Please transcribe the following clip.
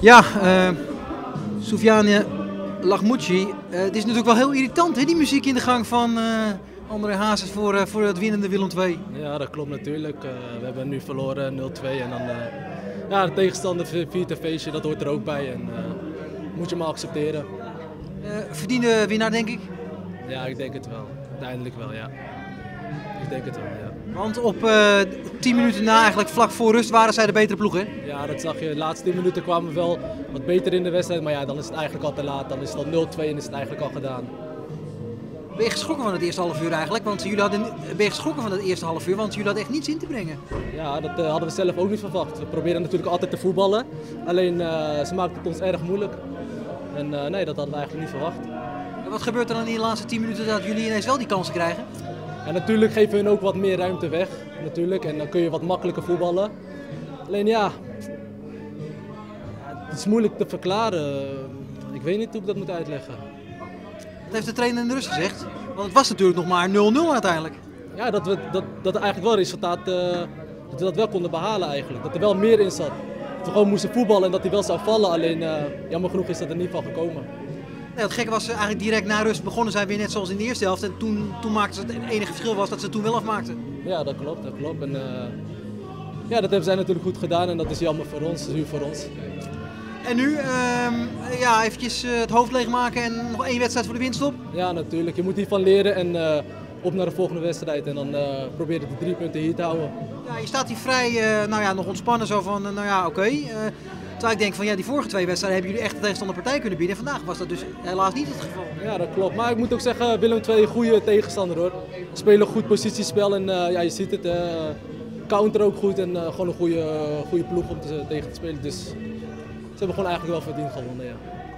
Ja, Soufiane Lachmouchi. Het is natuurlijk wel heel irritant, hè, die muziek in de gang van André Hazes voor het winnende Willem II. Ja, dat klopt natuurlijk. We hebben nu verloren 0-2 en dan ja, de tegenstander viert een feestje, dat hoort er ook bij en moet je maar accepteren. Verdiende winnaar, denk ik? Ja, ik denk het wel. Uiteindelijk wel, ja. Ik denk het wel, ja. Want op 10 minuten na, eigenlijk vlak voor rust, waren zij de betere ploeg, hè? Ja, dat zag je. De laatste 10 minuten kwamen we wel wat beter in de wedstrijd, maar ja, dan is het eigenlijk al te laat. Dan is het al 0-2 en is het eigenlijk al gedaan. Ben je geschrokken van het eerste half uur eigenlijk? Want jullie hadden, ben je geschrokken van het eerste half uur? Want jullie hadden echt niets in te brengen. Ja, dat hadden we zelf ook niet verwacht. We proberen natuurlijk altijd te voetballen, alleen ze maakten het ons erg moeilijk. En nee, dat hadden we eigenlijk niet verwacht. En wat gebeurt er dan in de laatste 10 minuten dat jullie ineens wel die kansen krijgen? En natuurlijk geven we hun ook wat meer ruimte weg, natuurlijk. En dan kun je wat makkelijker voetballen. Alleen ja, het is moeilijk te verklaren. Ik weet niet hoe ik dat moet uitleggen. Dat heeft de trainer in de rust gezegd. Want het was natuurlijk nog maar 0-0 uiteindelijk. Ja, dat eigenlijk wel resultaat, dat we dat wel konden behalen eigenlijk. Dat er wel meer in zat. Dat we gewoon moesten voetballen en dat hij wel zou vallen. Alleen jammer genoeg is dat er niet van gekomen. Nee, het gekke was eigenlijk direct na rust begonnen zij weer net zoals in de eerste helft. En toen maakten ze het enige verschil was dat ze het toen wel afmaakten. Ja, dat klopt, dat klopt. En ja, dat hebben zij natuurlijk goed gedaan en dat is jammer voor ons, zuur voor ons. En nu ja, eventjes het hoofd leegmaken en nog 1 wedstrijd voor de winststop? Ja, natuurlijk. Je moet hiervan leren en op naar de volgende wedstrijd en dan proberen de 3 punten hier te houden. Ja, je staat hier vrij nou ja, nog ontspannen zo van, nou ja, oké. Terwijl ik denk van ja, die vorige 2 wedstrijden hebben jullie echt de tegenstander partij kunnen bieden. En vandaag was dat dus helaas niet het geval. Ja, dat klopt. Maar ik moet ook zeggen, Willem II, goede tegenstander hoor. Ze spelen goed positiespel en ja, je ziet het. Counter ook goed en gewoon een goede ploeg om tegen te spelen. Dus ze hebben gewoon eigenlijk wel verdiend gewonnen, ja.